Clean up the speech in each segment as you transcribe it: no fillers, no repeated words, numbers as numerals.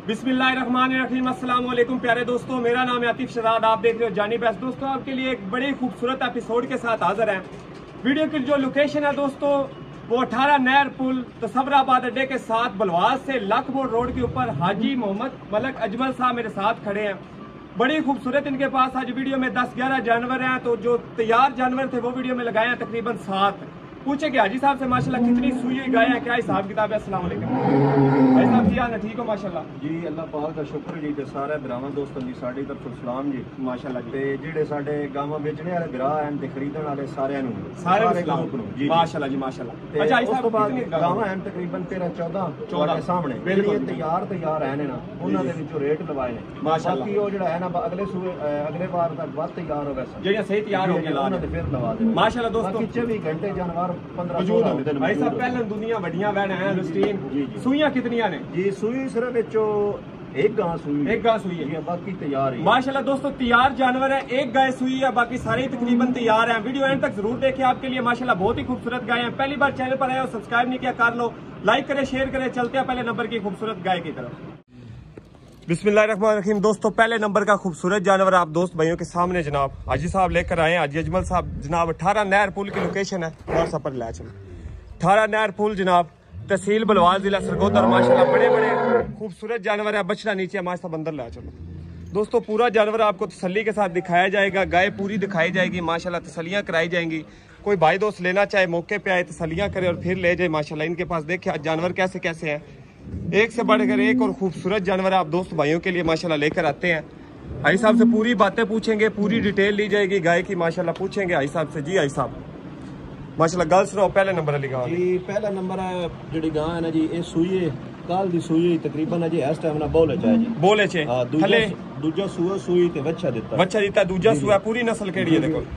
बिस्मिल्लाहिर्रहमानिर्रहीम। अस्सलाम वालेकुम प्यारे दोस्तों, मेरा नाम है आतिफ शहजाद, आप देख रहे हो जानी बेस्ट। दोस्तों आपके लिए एक बड़ी खूबसूरत एपिसोड के साथ हाजिर हैं। वीडियो की जो लोकेशन है दोस्तों वो 18 नहर पुल तसवराबाद अड्डे के साथ बलवास से लखबोर रोड के ऊपर हाजी मोहम्मद मलक अजमल साहब मेरे साथ खड़े हैं। बड़ी खूबसूरत इनके पास आज वीडियो में 10-11 जानवर हैं। तो जो तैयार जानवर थे वो वीडियो में लगाए हैं तकरीबन 7। पूछे कि हाजी साहब से माशाल्लाह कितनी सुई हुई गाय है, क्या हिसाब किताब है। अस्सलाम वालेकुम भाई साहब, क्या है? ठीक हो माशाल्लाह जी, अल्लाह पाक का शुक्र जी। ते सारे भरावां दोस्तों जी साडी तरफ सलाम जी माशाल्लाह जी। ते जेडे साडे गावां बेचने वाले भरा हैं ते खरीदण वाले सारे गांव जी माशाल्लाह जी माशाल्लाह। अच्छा भाई साहब गावां हैं तकरीबन 13-14 सामने बिल्कुल तैयार हैं ना, उन्हां दे विचों रेट लवाए ने माशाल्लाह। बाकी ओ जेड़ा है ना अगले बार तक बात तैयार हो वैसा जेड़ा सही तैयार हो गया उन्हां दे फिर लवा दे माशाल्लाह। दोस्तों 24 घंटे जानवर 15 भाई साहब पहले दुनिया बढ़िया वैन है लुस्टीन। सुइयां कितनियां ने जी? सुई सिर्फ विचों एक गां सुई है, बाकी तैयार है माशाल्लाह। दोस्तों तैयार जानवर है, एक गाय सुई है, बाकी सारे तकरीबन तैयार हैं। वीडियो एंड तक जरूर देखें, आपके लिए माशाल्लाह बहुत ही खूबसूरत गाय हैं। पहली बार चैनल पर आए और सब्सक्राइब नहीं किया कर लो, लाइक करें शेयर करें। चलते हैं पहले नंबर की खूबसूरत गाय की तरफ। बिस्मिल्लाहिर्रहमानिर्रहीम। दोस्तों पहले नंबर का खूबसूरत जानवर आप दोस्त भाइयों के सामने जनाब हाजी साहब लेकर आए हैं। हाजी अजमल साहब जनाब 18 नहर पुल की लोकेशन है। व्हाट्सएप पर ले चलो 18 नहर पुल जनाब, तहसील बलवास, जिला सरगोदा। माशाल्लाह बड़े बड़े खूबसूरत जानवर है। बछड़ा नीचे माशा बंदर ला चलो। दोस्तों पूरा जानवर आपको तसल्ली के साथ दिखाया जाएगा, गाय पूरी दिखाई जाएगी माशाल्लाह, तसल्लियां कराई जाएंगी। कोई भाई दोस्त लेना चाहे मौके पे आए, तसल्लियां करे और फिर ले जाए माशाल्लाह। इनके पास देखिए जानवर कैसे कैसे हैं, एक से बढ़कर एक और खूबसूरत जानवर आप दोस्त भाइयों के लिए माशाल्लाह लेकर आते हैं। भाई साहब से पूरी बातें पूछेंगे, पूरी डिटेल ली जाएगी गाय की माशाल्लाह। पूछेंगे भाई साहब से। जी भाई साहब माशाल्लाह गल सुनाओ, पहले नंबर वाली गाय जी। पहला नंबर है जेडी गां है ना जी, ये सुई है कल दी सुई तकरीबन है जी इस टाइम ना बोले चाहे जी बोले छे थले दूजा सुई ते बच्चा दिता दूजा सुआ। पूरी नस्ल केड़ी है देखो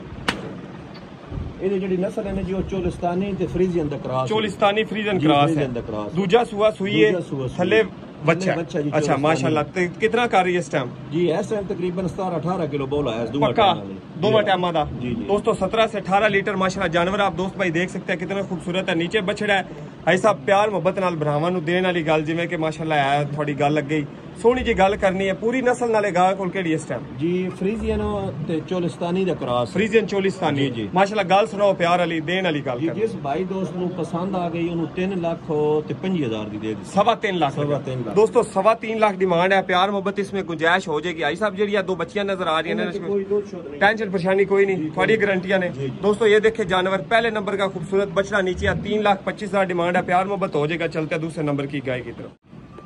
ਇਹਦੀ ਜਿਹੜੀ ਨਸਲ ਹੈ ਜੀ ਉਹ ਚੋਲਿਸਤਾਨੀ ਤੇ ਫਰੀਜ਼ੀਅਨ ਦਾ ਕ੍ਰਾਸ, ਚੋਲਿਸਤਾਨੀ ਫਰੀਜ਼ੀਅਨ ਕ੍ਰਾਸ है। दूजा सुआ सुई है, थले बच्चा। अच्छा माशाल्लाह। कितना कर रही है इस टाइम जी? इस टाइम तकरीबन 17-18 किलो बोला है पक्का दोनों टाइम दा। दोस्तों 17 से 18 लीटर माशाल्लाह जानवर आप दोस्त भाई देख सकते हैं कितना खूबसूरत है। नीचे बछड़ा है भाई साहब, प्यार मोहब्बत नाल भरावां नूं देण वाली गल जिवें कि माशाल्लाह है थोड़ी गल लग गई सोहनी जी गल करनी है। पूरी नस्ल नाले गां कोल केड़ी इस टाइम जी? फ्रीजियन ते चोलिस्तानी दा क्रॉस, फ्रीजियन चोलिस्तानी जी माशाल्लाह। गल सुनाओ प्यार वाली देण वाली गल। जिस भाई दोस्त नूं पसंद आ गई ओनू 3 लाख ते 25,000 दी दे दी। 3.5 लाख दोस्तों 3.5 लाख डिमांड है। प्यार मोहब्बत इसमें गुंजाइश हो जाएगी। भाई साहब जी 2 बच्चियां नजर आ रही है, टेंशन परेशानी कोई नहीं, थोड़ी गारंटियां ने। दोस्तों ये देखे जानवर पहले नंबर का खूबसूरत बछड़ा नीचे 3,25,000 डिमांड है। प्यार मोहब्बत हो जाएगा। चलते हैं दूसरे नंबर की गाय की तरफ।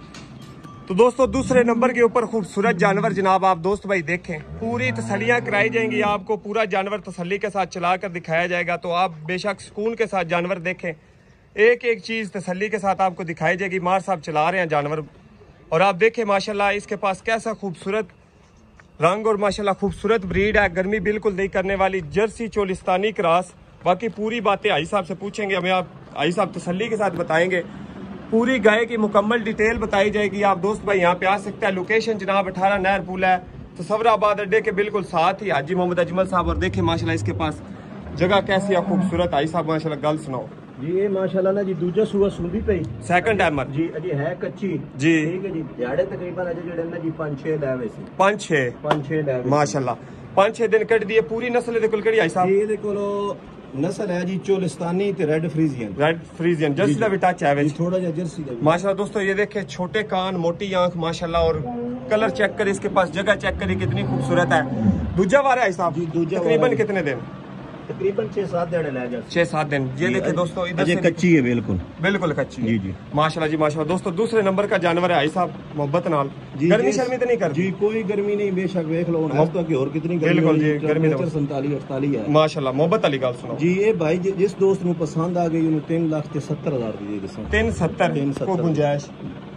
तो दोस्तों दूसरे नंबर के ऊपर खूबसूरत जानवर जनाब आप दोस्त भाई देखें, पूरी तसल्लियां कराई जाएंगी आपको। पूरा जानवर तसल्ली के साथ चलाकर दिखाया जाएगा, तो आप बेशक सुकून के साथ जानवर देखें। एक एक चीज तसल्ली के साथ आपको दिखाई जाएगी। मार साहब चला रहे हैं जानवर और आप देखें माशाल्लाह इसके पास कैसा खूबसूरत रंग और माशाल्लाह खूबसूरत ब्रीड है। गर्मी बिल्कुल नहीं करने वाली जर्सी चोलिस्तानी क्रॉस। बाकी पूरी बातें आई साहब से पूछेंगे, हमें आप आई साहब तसल्ली के साथ बताएंगे। पूरी गाय की मुकम्मल डिटेल बताई जाएगी। आप दोस्त भाई यहाँ पे आ सकते हैं। लोकेशन जनाब 18 नहर पुल है, तसवराबाद अड्डे के बिल्कुल साथ ही हाजी मोहम्मद अजमल साहब। और देखें माशाल्लाह इसके पास जगह कैसी है खूबसूरत। आई साहब माशाल्लाह गल सुनाओ जी। ये माशाल्लाह ना जी दूजा सुआ सुंदी पई, सेकंड टाइमर जी अजी है कच्ची जी, ठीक है जी। दिहाड़े तकरीबन अजे जेडे ना जी 5-6 लावे सी 5-6 लावे माशाल्लाह। 5-6 दिन कट दिए। पूरी नस्ल दे कोल केड़ी आई साहब? ये दे कोलो नस्ल है जी चोलिस्तानी ते रेड फ्रीजियन जर्सी का भी टच है विच थोड़ा जिहा जर्सी दा माशाल्लाह। दोस्तों ये देखे छोटे कान मोटी आंख माशाल्लाह, और कलर चेक करे इसके पास, जगह चेक करे कितनी खूबसूरत है। दूजा वार है साहब जी? तकरीबन कितने दिन? तकरीबन 6-7 दिन ले जा 6-7 दिन। ये देखे दोस्तों इधर से कच्ची है, बिल्कुल कच्ची जी जी माशाल्लाह जी माशाल्लाह। दोस्तों दूसरे नंबर का जानवर है आई साहब मोहब्बत नाल। गर्मी शर्मी तो नहीं कर जी? कोई गर्मी नहीं, बेशक देख लो और कितनी गर्मी। बिल्कुल जी गर्मी 47-48 है माशाल्लाह। मोहब्बत वाली गल सुनो जी। ये भाई जिस दोस्त नूं पसंद आ गई उन्हें 3,70,000 दी दे दे। 370 को गुंजाइश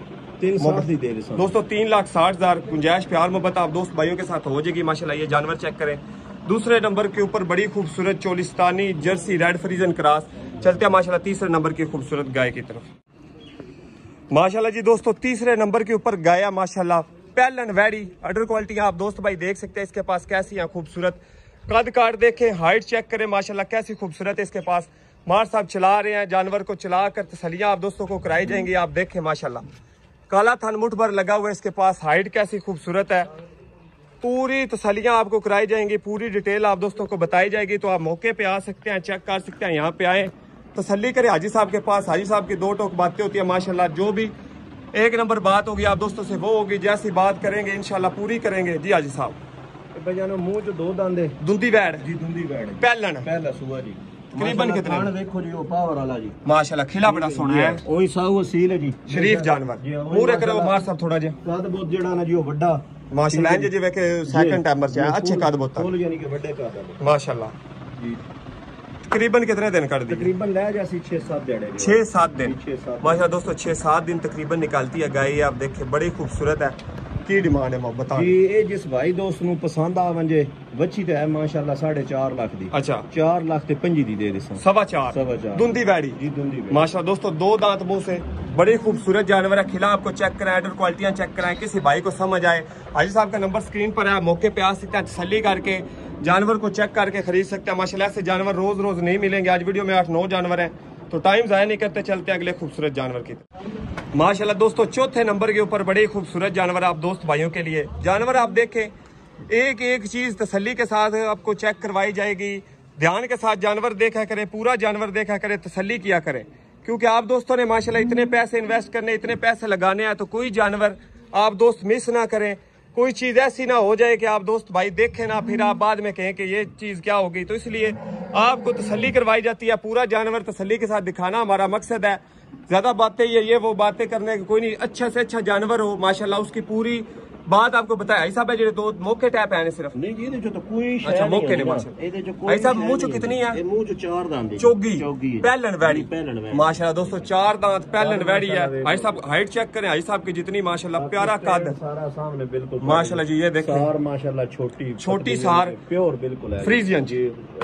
360 दी दे दे दोस्तों। 3,60,000 गुंजाइश। प्यार मोहब्बत आप दोस्त भाइयों के साथ हो जाएगी माशाल्लाह। ये जानवर चेक करें। दूसरे नंबर के ऊपर बड़ी खूबसूरत Cholistani Jersey red Friesian cross. चलते हैं माशाल्लाह तीसरे नंबर की खूबसूरत गाय की तरफ। माशाल्लाह जी दोस्तों तीसरे नंबर के ऊपर गाय माशाल्लाह पैलन वैडी अडर क्वालिटी आप दोस्त भाई देख सकते हैं। इसके पास कैसी है खूबसूरत, कद काट देखें, हाइट चेक करें माशाल्लाह कैसी खूबसूरत है इसके पास। मार साहब चला रहे हैं जानवर को, चला कर तसलियां आप दोस्तों को कराई जाएंगी। आप देखें माशाल्लाह काला थान मुठ भर लगा हुआ है इसके पास। हाइट कैसी खूबसूरत है। पूरी तसल्लियां आपको कराई जाएंगी, पूरी डिटेल आप दोस्तों को बताई जाएगी। तो आप मौके पे आ सकते हैं, चेक कर सकते हैं, यहाँ पे आए तसल्ली करें हाजी साहब के पास। हाजी साहब की दो टोक बातें होती है माशाल्लाह, जो भी एक नंबर बात होगी आप दोस्तों से वो होगी, जैसी बात करेंगे इंशाल्लाह पूरी करेंगे। जी हाजी साहब मुंह च दो दांदे दुंदी बैड जी, दुंदी बैड पहला सुआ जी। तकरीबन कितने देखो जी, वो पावर वाला जी माशाल्लाह, खिला बड़ा सोना है, ओही साहू सील है जी, शरीफ जानवर। पूरे करो मार साहब थोड़ा जिहा कद बहुत जेड़ा ना जी वो बड़ा माशाल्लाह इंज जिवें के सेकंड टाइमर से अच्छे कद बहुत फुल यानी कि बड़े कद माशाल्लाह जी। तकरीबन कितने दिन कर दी? तकरीबन ले जैसी 6-7 दिन 6-7 दिन माशाल्लाह दोस्तों, 6-7 दिन तकरीबन निकालती है गाय। आप देखे बड़ी खूबसूरत है। की डिमांड है मोहब्बत जी? ये जिस भाई दोस्त नु पसंद आ वंजे बच्ची ते है माशाल्लाह 4.5 लाख दी। अच्छा 4 लाख ते 5 दी दे दिस 4.25 दुंदी बैड़ी जी, दुंदी माशाल्लाह दोस्तों, 2 दांत मुंह से बड़ी खूबसूरत जानवर है। खिला आपको चेक कराएं, एडर क्वालिटियां चेक कराएं, किसी भाई को समझ आए हाजी साहब का नंबर स्क्रीन पर है, मौके पे आ सकते हैं, तसल्ली करके जानवर को चेक करके खरीद सकते हैं। माशाल्लाह ऐसे जानवर रोज रोज नहीं मिलेंगे। आज वीडियो में 8-9 जानवर हैं, तो टाइम जाया नहीं करते, चलते अगले खूबसूरत जानवर की। माशाल्लाह दोस्तों, चौथे नंबर के ऊपर बड़े खूबसूरत जानवर आप दोस्त भाइयों के लिए। जानवर आप देखें, एक एक चीज तसल्ली के साथ आपको चेक करवाई जाएगी। ध्यान के साथ जानवर देखा करें, पूरा जानवर देखा करें, तसल्ली किया करें, क्योंकि आप दोस्तों ने माशाल्लाह इतने पैसे इन्वेस्ट करने, इतने पैसे लगाने हैं, तो कोई जानवर आप दोस्त मिस ना करें। कोई चीज ऐसी ना हो जाए कि आप दोस्त भाई देखें ना, फिर आप बाद में कहें कि ये चीज क्या होगी। तो इसलिए आपको तसल्ली करवाई जाती है, पूरा जानवर तसल्ली के साथ दिखाना हमारा मकसद है। ज्यादा बातें ये वो बातें करने की कोई नहीं। अच्छा से अच्छा जानवर हो माशाल्लाह, उसकी पूरी बात आपको बताया। ऐसा भाई जो 2 मौके टैप है सिर्फ नहीं जी, ये जो तो कोई अच्छा मौके ने माशाल्लाह ऐसा मुंह चो कितनी है? मुंह जो 4 दांत चौगी पहलन वैड़ी माशाल्लाह दोस्तों, 4 दांत पहलन वैड़ी है। भाई साहब हाइट चेक करें, भाई साहब की जितनी माशाल्लाह प्यारा कद सारा सामने बिल्कुल माशाल्लाह जी। ये देखो सार माशाल्लाह छोटी सार प्योर बिल्कुल है, फ्रीजियन जी,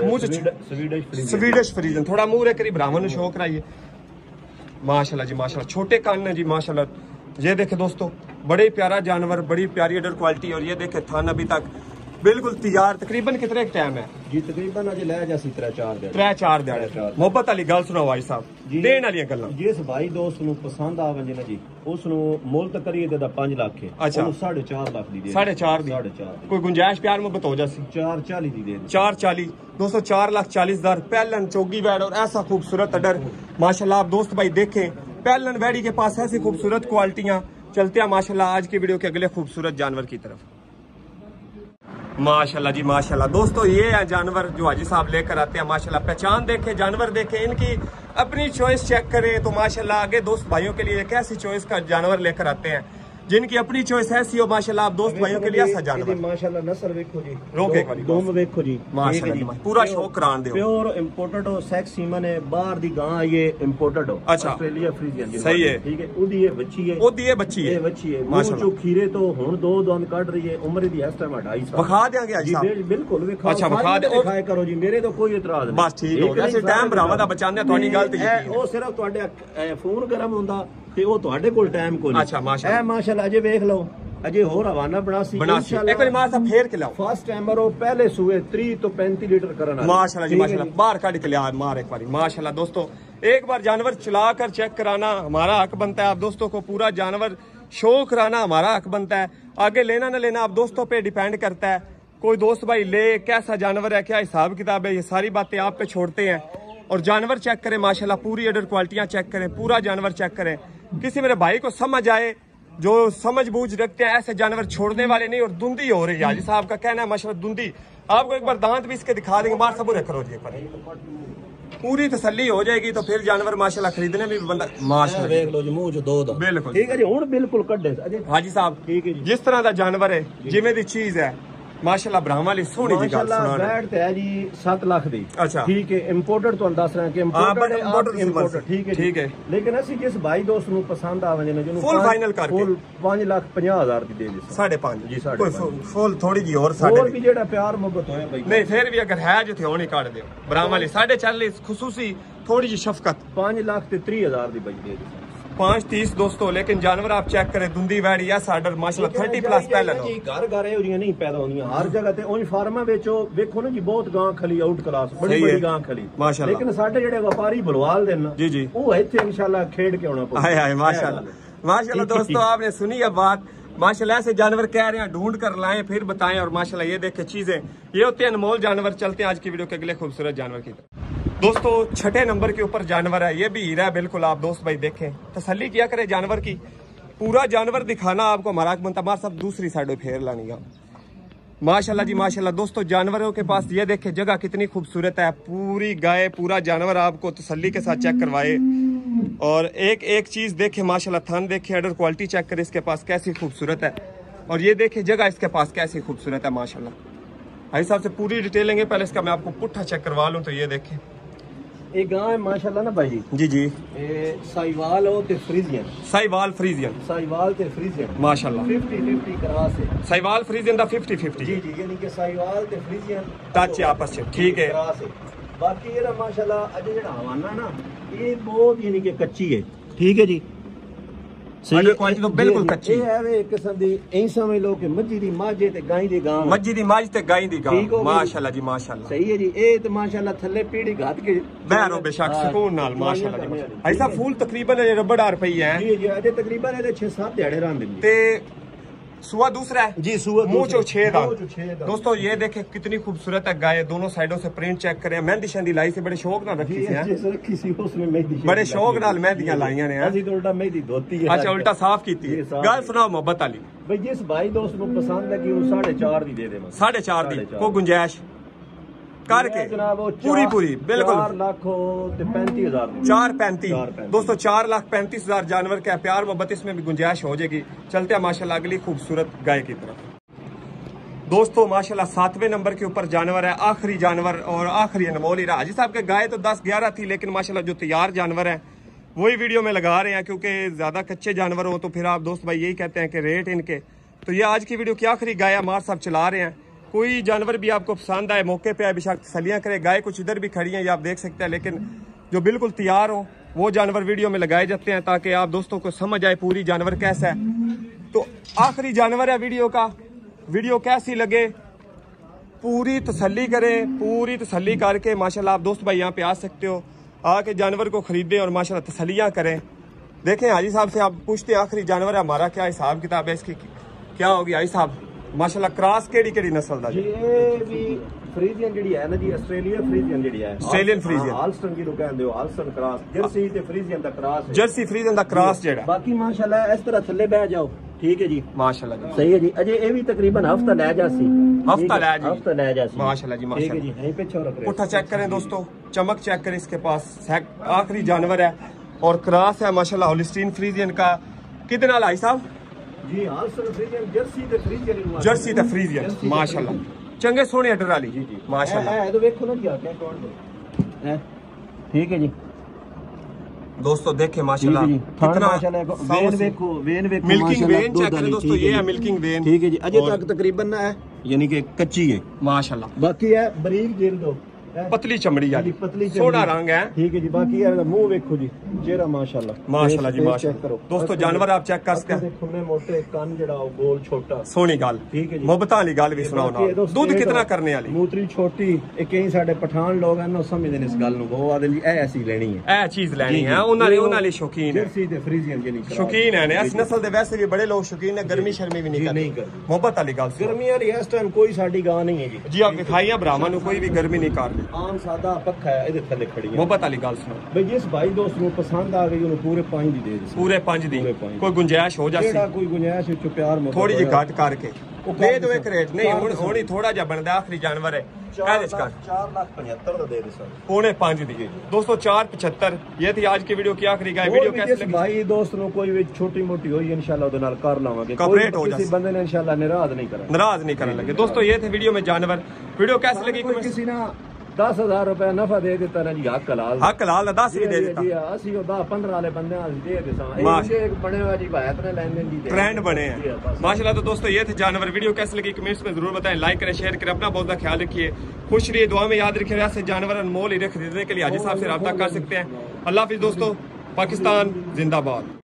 स्वीडिश फ्रीजियन। थोड़ा मुंह रे करीब ब्राह्मण शो कराइए माशाल्लाह जी, माशाल्लाह छोटे कान है जी माशाल्लाह। ये देखे दोस्तों, बड़े प्यारा जानवर, बड़ी प्यारी अडर क्वालिटी। और ये देखे थान अभी तक बिल्कुल तैयार। तकरीबन कितने टाइम है जी? तकरीबन अज लै जासी 3-4 दिन। मोहब्बत वाली गल सुनाओ भाई साहब, देन वाली गल्लां। जिस भाई दोस्त नु पसंद आ वंजे ना जी, उस नु मुल तक करिए ते 5 लाख है। अच्छा 4.5 लाख दी दे 4.5 कोई गुंजाइश प्यार मोहब्बत हो जासी? 4.40 दी दे 4.40 दोस्तों, 4,40,000 पहलन चौगी वैड़ और ऐसा खूबसूरत अडर माशाल्लाह। आप दोस्त भाई देखें, पहलन वैड़ी के पास ऐसी खूबसूरत क्वालिटियां। चलते हैं माशाल्लाह आज की वीडियो के अगले खूबसूरत जानवर की तरफ। माशाल्लाह जी माशाल्लाह दोस्तों, ये है जानवर जो हाजी साहब लेकर आते हैं माशाल्लाह। पहचान देखे, जानवर देखे, इनकी अपनी चॉइस चेक करें तो माशाल्लाह आगे दोस्त भाइयों के लिए कैसी चॉइस का जानवर लेकर आते हैं, जिनकी अपनी चॉइस ऐसी हो माशाल्लाह। आप दोस्त भाइयों के लिए ऐसा जानवर माशाल्लाह। नस्ल देखो जी, रोके वाली दोम देखो जी माशाल्लाह, पूरा शौक करान दे। प्योर इंपोर्टेड हो, सेक्स सीमन है, बाहर दी गां ये इंपोर्टेड हो। अच्छा ऑस्ट्रेलिया फ्रीजियन सही है, ठीक है। ओदी ये बच्ची है, ओदी ये बच्ची है माशाल्लाह। खीरे तो हुन 2 दांत काट रही है, उम्र दी इस टाइम 2.5 साल। बखा देंगे हाजी साहब बिल्कुल विखा। अच्छा बखा दे, दिखाया करो जी, मेरे तो कोई इतराज नहीं, बस ठीक हो गया। ऐसे टाइम भरावा दा बचाने थोड़ी गलती है, ओ सिर्फ ਤੁਹਾਡੇ फोन गरम हुंदा ते ओ ਤੁਹਾਡੇ ਕੋਲ टाइम कोई। अच्छा माशाल्लाह, ए माशाल्लाह अजे देख लो, अजे होर हवाना बनासी इंशाल्लाह। एक बार मार सा फेर के लाओ, फर्स्ट टाइमर हो, पहले सुए 30 तो 35 लीटर करना माशाल्लाह जी माशाल्लाह। बाहर काट के लिया मार एक बारी माशाल्लाह। दोस्तों एक बार जानवर चला कर चेक कराना हमारा हक बनता है। आप दोस्तों को पूरा जानवर शो कराना हमारा हक बनता है। आगे लेना ना लेना आप दोस्तों पे डिपेंड करता है। कोई दोस्त भाई ले, कैसा जानवर है, क्या हिसाब किताब है, ये सारी बातें आप पे छोड़ते हैं। और जानवर चेक करें माशाल्लाह, पूरी अडर क्वालिटियां चेक करें, पूरा जानवर चेक करें। किसी मेरे भाई को समझ आए, जो समझ बूझ रखते हैं, ऐसे जानवर छोड़ने वाले नहीं। और धुंधी हो रही है, हाजी साहब का कहना है माशाल्लाह धुंधी। आपको एक बार दांत भी इसके दिखा देंगे, मार सब करो जी, पूरी तसल्ली हो जाएगी तो फिर जानवर माशाल्लाह खरीदने में भी बंदा माशाल्लाह। देख लो जी मुंह जो 2 दांत बिल्कुल ठीक है जी, हुन बिल्कुल कड्डे हाजी साहब, ठीक है जी। जिस तरह का जानवर है, जिवें दी चीज है माशाल्लाह, ब्राह्मण वाली सोहनी जी गल सुना। बैठ ते है जी 7 लाख दी। अच्छा ठीक है, इंपोर्टेड तो दस रहा कि इंपोर्टेड ठीक है। लेकिन असि जिस भाई दोस्त नु पसंद आवे ने, जो फुल फाइनल करके फुल 5,50,000 दी दे दे 5.5 जी, 5.5 फुल थोड़ी जी और साडे भी जेड़ा प्यार मोहब्बत होया भाई नहीं, फिर भी अगर है जो थे होनी काट दियो ब्राह्मण वाली 4.5 खुसूसी थोड़ी जी शफकत 5,30,000 दी भाई दे दे 5.30 दोस्तों। लेकिन जानवर आप चेक करें, धुंधी वैड़ी या साडर माशाल्लाह 30+ पहले घर हो नहीं पैदा होंदियां हर जगह ते। उन फार्मा बेचो देखो ना जी, बहुत गां खली आउट क्लास, बड़ी बड़ी गां खली माशाल्लाह। लेकिन साडे जेडे व्यापारी बलवाल देन जी जी, वो इत्थे इंशाल्लाह खेड के आउणा पवे। हाय हाय माशाल्लाह माशाल्लाह दोस्तों आपने सुनी है बात। माशाल्लाह से जानवर कह रहे हैं ढूंढ कर लाएं फिर बताएं। और माशाल्लाह ये देखे चीजें ये होते हैं अनमोल जानवर। चलते हैं आज की वीडियो के अगले खूबसूरत जानवर की तरफ। दोस्तों 6 नंबर के ऊपर जानवर है, ये भी हीरा है बिल्कुल। आप दोस्त भाई देखें, तसल्ली किया करें जानवर की। पूरा जानवर दिखाना आपको हमारा बनता, हमारा सब दूसरी साइड फेर लानी है। माशाल्लाह जी माशाल्लाह। दोस्तों जानवरों के पास ये देखे जगह कितनी खूबसूरत है। पूरी गाय पूरा जानवर आपको तसल्ली के साथ चेक करवाए। और एक एक चीज देखे माशाल्लाह, थन देखे, अडर क्वालिटी चेक करे इसके पास कैसी खूबसूरत है। और ये देखे जगह इसके पास कैसी खूबसूरत है माशाल्लाह। भाई साहब से पूरी डिटेल लेंगे। पहले इसका मैं आपको पुट्ठा चेक करवा लूँ। तो ये देखे एक गांव है माशाल्लाह ना भाई जी जी साहिवाल हो ते फ्रीजियन, साहिवाल फ्रीजियन, साहिवाल ते फ्रीजियन माशाल्लाह 50-50 क्रॉस है। साहिवाल फ्रीजियन दा 50-50 जी जी, यानी कि साहिवाल ते फ्रीजियन टच आपस में, ठीक है। क्रॉस है। बाकी ये माशाल्लाह अजे जेड़ा हवाना ना ये बहुत यानी कि कच्ची है, ठीक है जी। सही क्वालिटी तो बिल्कुल कच्ची है। वे एक किस्म दी ऐ समझ लो कि मज्जी दी माजे ते गाय दी गांव, मज्जी दी माज ते गाय दी गांव। माशाल्लाह जी माशाल्लाह। सही है जी। ए ते माशाल्लाह थल्ले पीढ़ी घात के बहरो बेशक सुकून नाल माशाल्लाह जी। ऐसा फूल तकरीबन रबड़ रुपये है जी जी। अजे तकरीबन ए 6-7 दिहाड़े रंद ते सुआ दूसरा है जी, सुआ मुंह चो 6 दांत। दांत। दोस्तों ये देखे कितनी खूबसूरत है गाय। दोनों साइडों से प्रिंट चेक करें। मेहंदी शहदी लाई से बड़े शौक नाल रखी सी, बड़े शौक नाल मेहंदियां लाइयां ने। तो उल्टा मेहंदी धोती है। अच्छा उल्टा साफ की थी। गल सुनाओ मोहब्बत अली भाई, जिस भाई दोस्त को पसंद है कि वो 4.5 दी दे दे। 4.5 दी को गुंजाइश करके पूरी पूरी बिल्कुल 4,35,000 4.35। दोस्तों 4,35,000 जानवर का प्यार मोहब्बत इसमें भी गुंजाइश हो जाएगी। चलते हैं माशाल्लाह अगली खूबसूरत गाय की तरफ। दोस्तों माशाल्लाह 7वें नंबर के ऊपर जानवर है, आखिरी जानवर और आखिरी अनमोल हीरा। हाजी साहब के गाय तो 10-11 थी, लेकिन माशाल्लाह जो तैयार जानवर है वही वीडियो में लगा रहे हैं, क्योंकि ज्यादा कच्चे जानवर हो तो फिर आप दोस्त भाई यही कहते हैं कि रेट इनके। तो ये आज की वीडियो की आखिरी गाय मार साहब चला रहे हैं। कोई जानवर भी आपको पसंद आए मौके पे आए बेशक तसल्लियां करे। गाय कुछ इधर भी खड़ी हैं, ये आप देख सकते हैं, लेकिन जो बिल्कुल तैयार हो वो जानवर वीडियो में लगाए जाते हैं ताकि आप दोस्तों को समझ आए पूरी जानवर कैसा है। तो आखिरी जानवर है वीडियो का। वीडियो कैसी लगे पूरी तसल्ली करें, पूरी तसल्ली करके माशाल्लाह आप दोस्त भाई यहाँ पे आ सकते हो, आके जानवर को खरीदें और माशाल्लाह तसल्लियां करें। देखें हाजी साहब से आप पूछते हैं आखिरी जानवर है हमारा क्या हिसाब किताब है, इसकी क्या होगी हाजी साहब। माशाल्लाह क्रॉस केड़ी नस्ल दा जी? ये भी फ्रीजियन जेडी है ना जी, ऑस्ट्रेलिया फ्रीजियन जेडी है, ऑस्ट्रेलियन फ्रीजियन आल्स्टन की कहंदे हो, आल्स्टन क्रॉस जर्सी ते फ्रीजियन दा क्रॉस है। जर्सी फ्रीजियन दा क्रॉस जेड़ा। बाकी माशाल्लाह इस तरह थल्ले बैठ जाओ, ठीक है जी माशाल्लाह जी। सही है जी। अजय ये भी तकरीबन हफ्ता ले जासी, हफ्ता ले जासी माशाल्लाह जी माशाल्लाह। ठीक है जी, यहीं पे छोड़ रख रहे। पुट्ठा चेक करें दोस्तों, चमक चेक करें इसके पास। आखिरी जानवर है और क्रॉस है माशाल्लाह होलिस्टीन फ्रीजियन का। कितना लाई साहब जी? आल्स्टन फ्रीजियन जर्सी ते फ्रीजियन, जर्सी ते फ्रीजियन माशाल्लाह। चंगे सोने अडर वाली जी जी माशाल्लाह। है तो देखो ना क्या क्या कौन है। ठीक है जी दोस्तों, देखे माशाल्लाह कितना वेन देखो, वेन देखो, मिल्किंग वेन चेक करें दोस्तों, ये है मिल्किंग वेन। ठीक है जी। अजय तक तकरीबन ना है यानी कि कच्ची है माशाल्लाह। बाकी है बरीक जिल्द, पतली चमड़ी वाली, सोना रंग है। ठीक है जी। बाकी है मुंह देखो जी, चेहरा माशाल्लाह माशाल्लाह जी माशाल्लाह। दोस्तों जानवर आप चेक कर सकते हैं, खुले मोटे कान जड़ा गोल छोटा, सोनी गल। ठीक है जी। मोहब्बत वाली गल भी सुनाओ ना। दूध कितना करने वाली? मूत्री छोटी। एक कई साडे पठान लोग हैं ना समझदे ने इस गल नु, वो आदे ए ऐसी लेनी है, ए चीज लेनी है। उन्हां ने शौकीन है, जर्सी ते फ्रीजियन जेनी शौकीन है। इस नस्ल दे वैसे भी बड़े लोग शौकीन है, गर्मी शर्मी भी नहीं करते। मोहब्बत वाली गल, गर्मी वाली इस टाइम कोई साडी गां नहीं है जी। जी आप दिखाइए ब्राह्मण नु कोई भी गर्मी नहीं कर रही, आम सादा पक्का है, इधर थले खड़ी है। मोहब्बत वाली गल सुनो भाई, जिस भाई दोस्त को पसंद आ गई उन्हें पूरे 5 दी दे दे, पूरे 5 दी। कोई गुंजाइश हो जासी, कोई गुंजाइश हो प्यार में थोड़ी जी घट करके दे दो। एक रेट नहीं होनी, थोड़ा जा बनदा। आखिरी जानवर है 4,75,000 दा दे दे सर, पौने 5 दी। दोस्तों 4,75 ये थी आज की वीडियो की आखिरी गाय। वीडियो कैसी लगी भाई दोस्त नु कोई भी छोटी मोटी होई इंशाल्लाह उदे नाल कर लावांगे, कॉपरेट हो किसी बंदे ने इंशाल्लाह नाराज नहीं करने लगे। दोस्तों ये थे वीडियो में जानवर। वीडियो कैसी लगी? किसी ना 10,000 रुपया नफा दे देता ना जी, हक हलाल 10 भी दे देता जी। असि 10-15 वाले बंदे दे देता, एक बने हुआ जी भाई इतने लेन देन दी ट्रेंड बने हैं माशाल्लाह। तो दोस्तों ये थे जानवर। वीडियो कैसी लगी कमेंट्स में जरूर बताएं, लाइक करें, शेयर करें, अपना बहुत ख्याल रखिए, खुश रहिए, दुआ में याद रखिए। ऐसे जानवर अनमोल हीरे खरीदने के लिए हाजी साहब से रब्ता कर सकते हैं। अल्लाह हाफिज़ दोस्तों, पाकिस्तान जिंदाबाद।